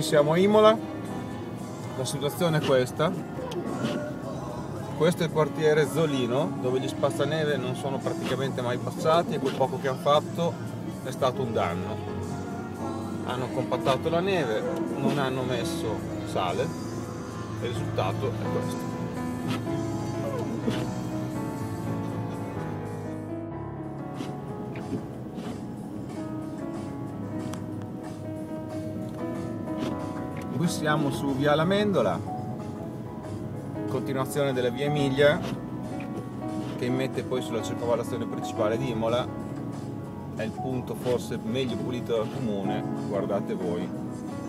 siamo a Imola, la situazione è questa. Questo è il quartiere Zolino, dove gli spazzaneve non sono praticamente mai passati e quel poco che hanno fatto è stato un danno. Hanno compattato la neve, non hanno messo sale e il risultato è questo. Qui siamo su Via Lamendola, continuazione della Via Emilia che immette poi sulla circonvallazione principale di Imola. È il punto forse meglio pulito del comune, guardate voi.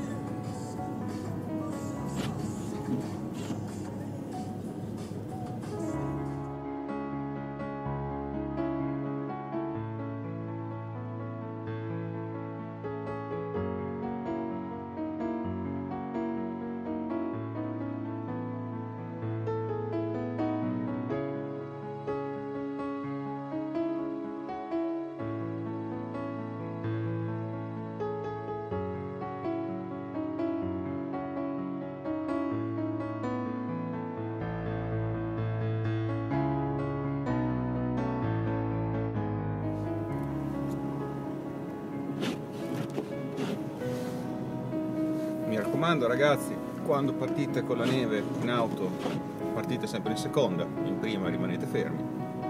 Mi raccomando ragazzi, quando partite con la neve in auto, partite sempre in seconda, in prima rimanete fermi.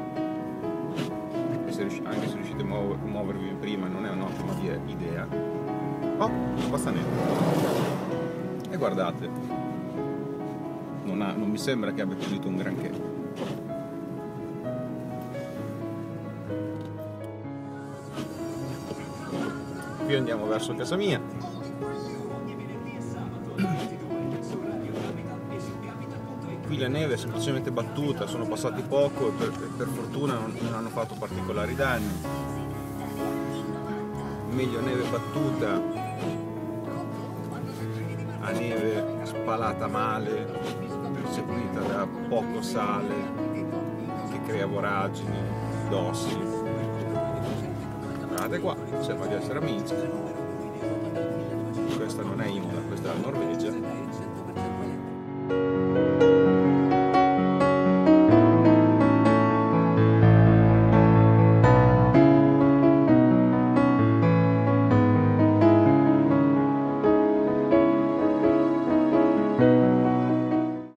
E anche se riuscite a muovervi in prima non è un'ottima idea. Oh, spazzaneve. E guardate, non mi sembra che abbia pulito un granché. Qui andiamo verso casa mia. Qui la neve è semplicemente battuta, sono passati poco e per fortuna non hanno fatto particolari danni. Meglio neve battuta a neve spalata male, seguita da poco sale che crea voragini, dossi. Guardate qua, sembra di essere a Minsk. Questa non è Imola.